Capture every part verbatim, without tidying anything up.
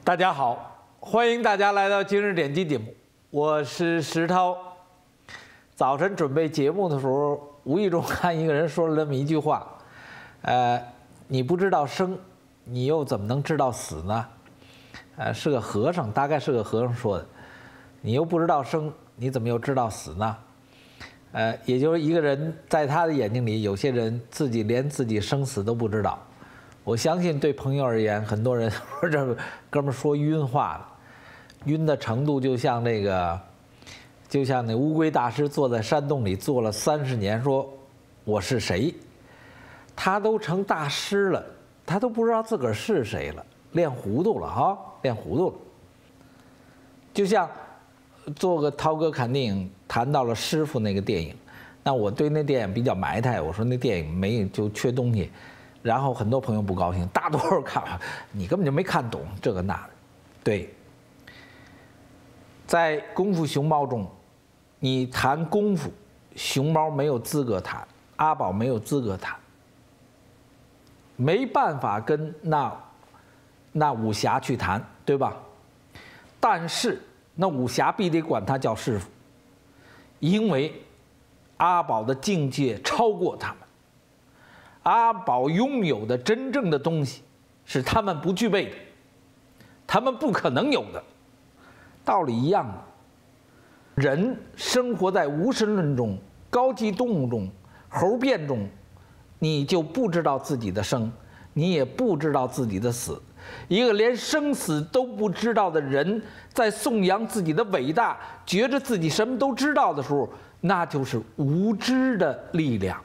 大家好，欢迎大家来到今日点击节目，我是石涛。早晨准备节目的时候，无意中看一个人说了这么一句话，呃，你不知道生，你又怎么能知道死呢？呃，是个和尚，大概是个和尚说的。你又不知道生，你怎么又知道死呢？呃，也就是一个人在他的眼睛里，有些人自己连自己生死都不知道。我相信对朋友而言，很多人说这哥们说晕话了，晕的程度就像那个，就像那乌龟大师坐在山洞里坐了三十年，说我是谁？他都成大师了，他都不知道自个儿是谁了，练糊涂了哈，练糊涂了。就像做个涛哥看电影，谈到了师傅那个电影，那我对那电影比较埋汰，我说那电影没就缺东西。然后很多朋友不高兴，大多数看了你根本就没看懂这个那的。对，在功夫熊猫中，你谈功夫，熊猫没有资格谈，阿宝没有资格谈，没办法跟那那武侠去谈，对吧？但是那武侠必得管他叫师傅，因为阿宝的境界超过他们。阿宝拥有的真正的东西是他们不具备的，他们不可能有的。道理一样的，人生活在无神论中，高级动物中，猴变中，你就不知道自己的生，你也不知道自己的死。一个连生死都不知道的人，在颂扬自己的伟大，觉着自己什么都知道的时候，那就是无知的力量。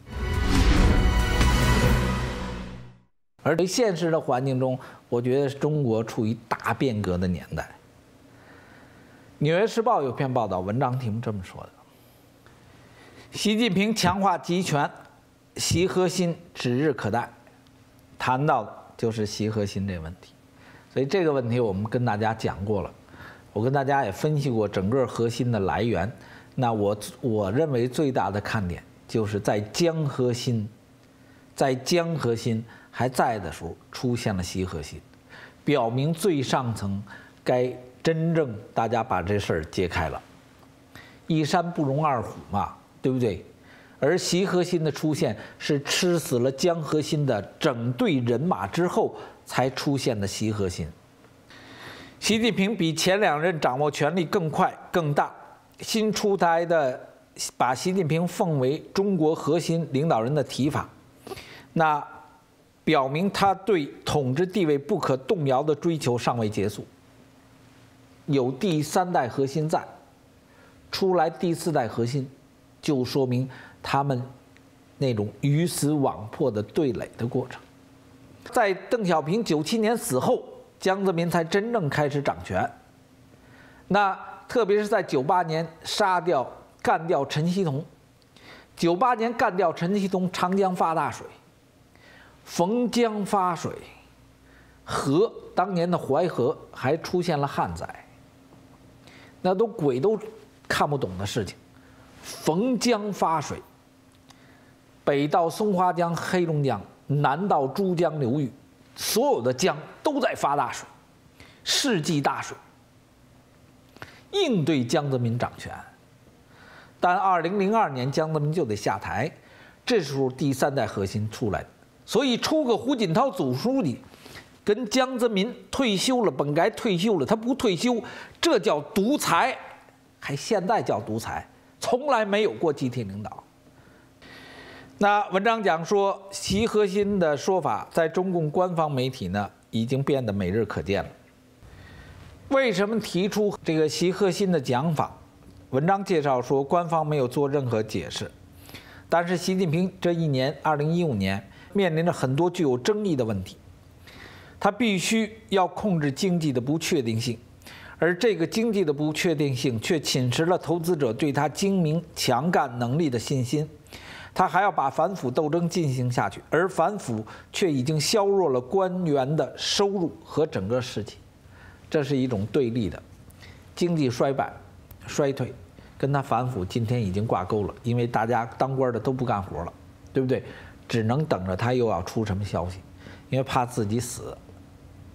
而在现实的环境中，我觉得中国处于大变革的年代。《纽约时报》有篇报道，文章题目这么说的：习近平强化集权，习核心指日可待。谈到的就是习核心这个问题，所以这个问题我们跟大家讲过了，我跟大家也分析过整个核心的来源。那我我认为最大的看点就是在江核心，在江核心还在的时候出现了习核心，表明最上层该真正大家把这事儿揭开了。一山不容二虎嘛，对不对？而习核心的出现是吃死了江核心的整队人马之后才出现的习核心。习近平比前两任掌握权力更快更大，新出台的把习近平奉为中国核心领导人的提法，那表明他对统治地位不可动摇的追求尚未结束。有第三代核心在，出来第四代核心，就说明他们那种鱼死网破的对垒的过程。在邓小平九七年死后，江泽民才真正开始掌权。那特别是在九八年杀掉干掉陈锡同，九八年干掉陈锡同，长江发大水。逢江发水，河当年的淮河还出现了旱灾，那都鬼都看不懂的事情。逢江发水，北到松花江、黑龙江，南到珠江流域，所有的江都在发大水，世纪大水。应对江泽民掌权，但二零零二年江泽民就得下台，这时候第三代核心出来的。所以出个胡锦涛总书记，跟江泽民退休了，本该退休了，他不退休，这叫独裁，还现在叫独裁，从来没有过集体领导。那文章讲说，习核心的说法在中共官方媒体呢，已经变得每日可见了。为什么提出这个习核心的讲法？文章介绍说，官方没有做任何解释，但是习近平这一年，二零一五年。面临着很多具有争议的问题，他必须要控制经济的不确定性，而这个经济的不确定性却侵蚀了投资者对他精明强干能力的信心。他还要把反腐斗争进行下去，而反腐却已经削弱了官员的收入和整个士气，这是一种对立的。经济衰败、衰退，跟他反腐今天已经挂钩了，因为大家当官的都不干活了，对不对？只能等着他又要出什么消息，因为怕自己死。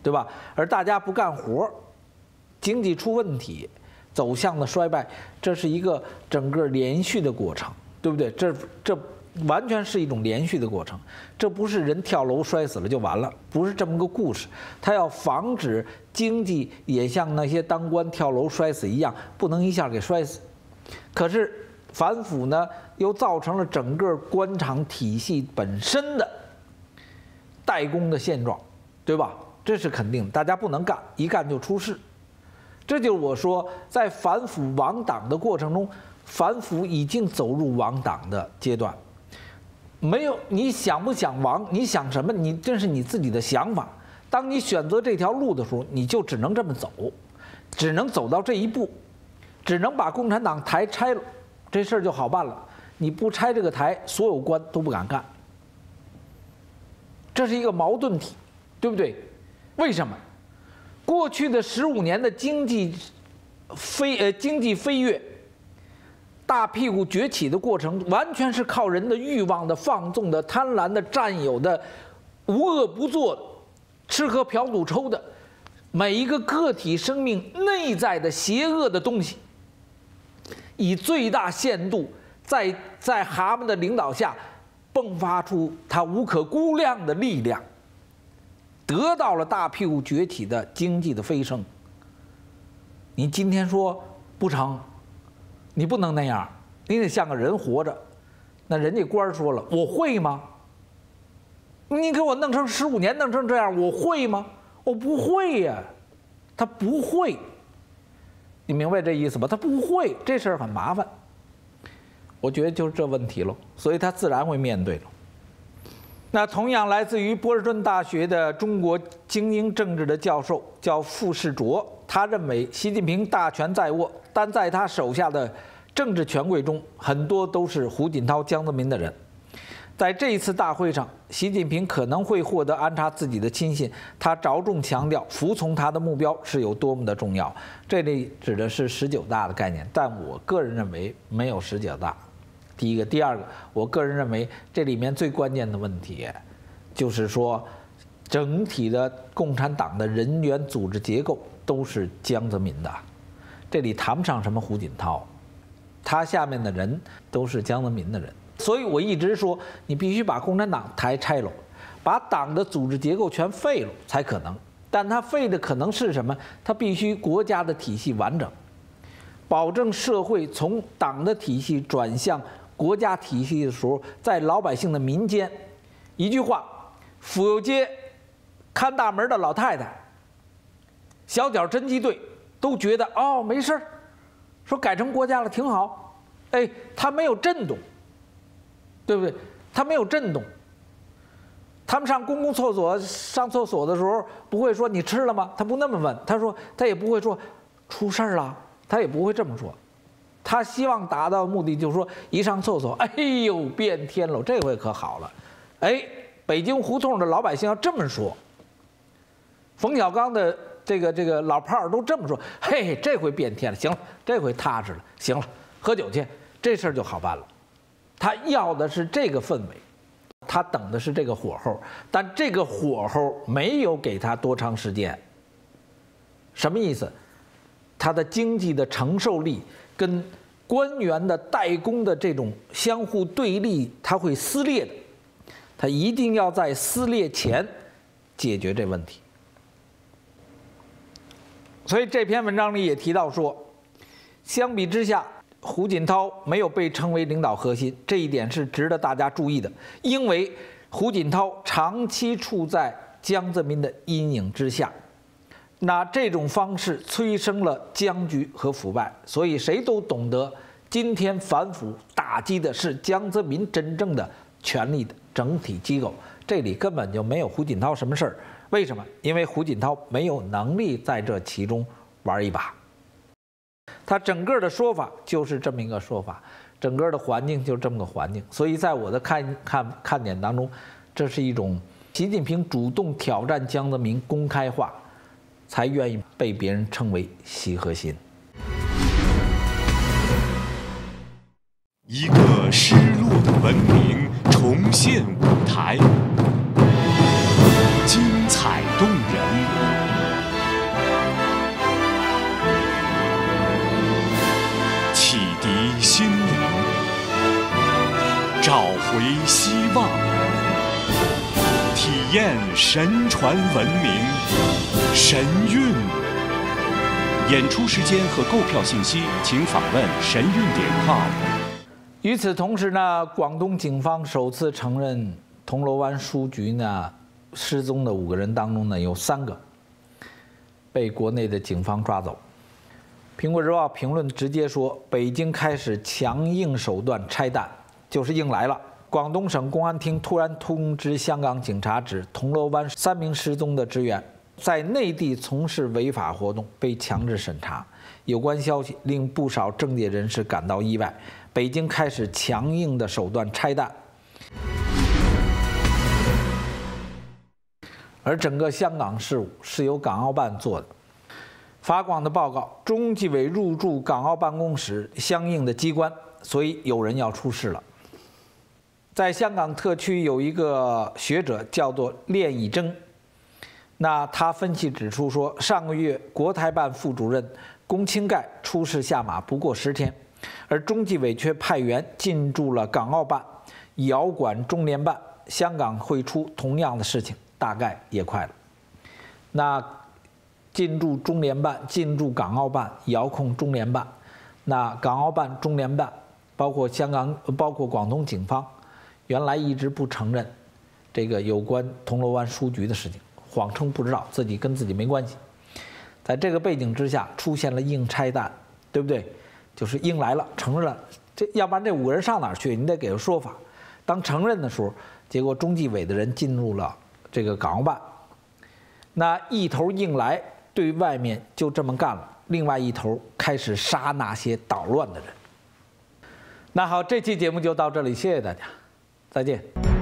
对吧？而大家不干活，经济出问题，走向了衰败，这是一个整个连续的过程，对不对？这这完全是一种连续的过程，这不是人跳楼摔死了就完了，不是这么个故事。他要防止经济也像那些当官跳楼摔死一样，不能一下给摔死。可是反腐呢，又造成了整个官场体系本身的怠工的现状，对吧？这是肯定的，大家不能干，一干就出事。这就是我说，在反腐亡党的过程中，反腐已经走入亡党的阶段。没有，你想不想亡？你想什么？你这是你自己的想法。当你选择这条路的时候，你就只能这么走，只能走到这一步，只能把共产党台拆了，这事儿就好办了。你不拆这个台，所有官都不敢干。这是一个矛盾体，对不对？为什么？过去的十五年的经济飞呃经济飞跃。大屁股崛起的过程，完全是靠人的欲望的放纵的、贪婪的、占有的、无恶不作的、吃喝嫖赌抽的，每一个个体生命内在的邪恶的东西，以最大限度在在蛤蟆的领导下迸发出它无可估量的力量，得到了大屁股崛起的经济的飞升。你今天说不成？你不能那样，你得像个人活着。那人家官说了，我会吗？你给我弄成十五年，弄成这样，我会吗？我不会呀，他不会。你明白这意思吧？他不会，这事儿很麻烦。我觉得就是这问题喽，所以他自然会面对了。那同样来自于波士顿大学的中国精英政治的教授叫傅士卓，他认为习近平大权在握，但在他手下的政治权贵中，很多都是胡锦涛、江泽民的人。在这一次大会上，习近平可能会获得安插自己的亲信，他着重强调服从他的目标是有多么的重要。这里指的是十九大的概念，但我个人认为没有十九大。第一个，第二个，我个人认为这里面最关键的问题，就是说，整体的共产党的人员组织结构都是江泽民的，这里谈不上什么胡锦涛，他下面的人都是江泽民的人。所以我一直说，你必须把共产党台拆了，把党的组织结构全废了才可能。但它废的可能是什么？它必须国家的体系完整，保证社会从党的体系转向国家体系的时候，在老百姓的民间，一句话，府右街看大门的老太太、小脚侦缉队都觉得哦没事儿，说改成国家了挺好，哎，他没有震动，对不对？他没有震动。他们上公共厕所上厕所的时候，不会说你吃了吗？他不那么问，他说他也不会说出事儿了，他也不会这么说。他希望达到的目的就是说，一上厕所，哎呦变天了，这回可好了，哎，北京胡同的老百姓要这么说，冯小刚的这个这个老炮儿都这么说，嘿，这回变天了，行了，这回踏实了，行了，喝酒去，这事儿就好办了。他要的是这个氛围，他等的是这个火候，但这个火候没有给他多长时间。什么意思？他的经济的承受力跟官员的代工的这种相互对立，它会撕裂的。他一定要在撕裂前解决这问题。所以这篇文章里也提到说，相比之下，胡锦涛没有被称为领导核心，这一点是值得大家注意的，因为胡锦涛长期处在江泽民的阴影之下。那这种方式催生了僵局和腐败，所以谁都懂得，今天反腐打击的是江泽民真正的权力的整体机构，这里根本就没有胡锦涛什么事儿。为什么？因为胡锦涛没有能力在这其中玩一把。他整个的说法就是这么一个说法，整个的环境就是这么个环境。所以在我的看看看点当中，这是一种习近平主动挑战江泽民公开化，才愿意被别人称为习核心。 一个失落的文明重现舞台，精彩动人。 回希望，体验神传文明神韵。演出时间和购票信息，请访问神韵点 com。 与此同时呢，广东警方首次承认铜锣湾书局呢失踪的五个人当中呢，有三个被国内的警方抓走。苹果日报评论直接说，北京开始强硬手段拆弹，就是硬来了。广东省公安厅突然通知香港警察，指铜锣湾三名失踪的职员在内地从事违法活动，被强制审查。有关消息令不少政界人士感到意外，北京开始强硬的手段拆弹。而整个香港事务是由港澳办做的。法广的报告，中纪委入驻港澳办公室相应的机关，所以有人要出事了。在香港特区有一个学者叫做练以铮，那他分析指出说，上个月国台办副主任龚清盖出事下马不过十天，而中纪委却派员进驻了港澳办，遥管中联办，香港会出同样的事情，大概也快了。那进驻中联办、进驻港澳办、遥控中联办，那港澳办、中联办，包括香港、包括广东警方，原来一直不承认这个有关铜锣湾书局的事情，谎称不知道，自己跟自己没关系。在这个背景之下，出现了硬拆弹，对不对？就是硬来了，承认了，这要不然这五个人上哪儿去？你得给个说法。当承认的时候，结果中纪委的人进入了这个港澳办，那一头硬来，对外面就这么干了，另外一头开始杀那些捣乱的人。那好，这期节目就到这里，谢谢大家，再见。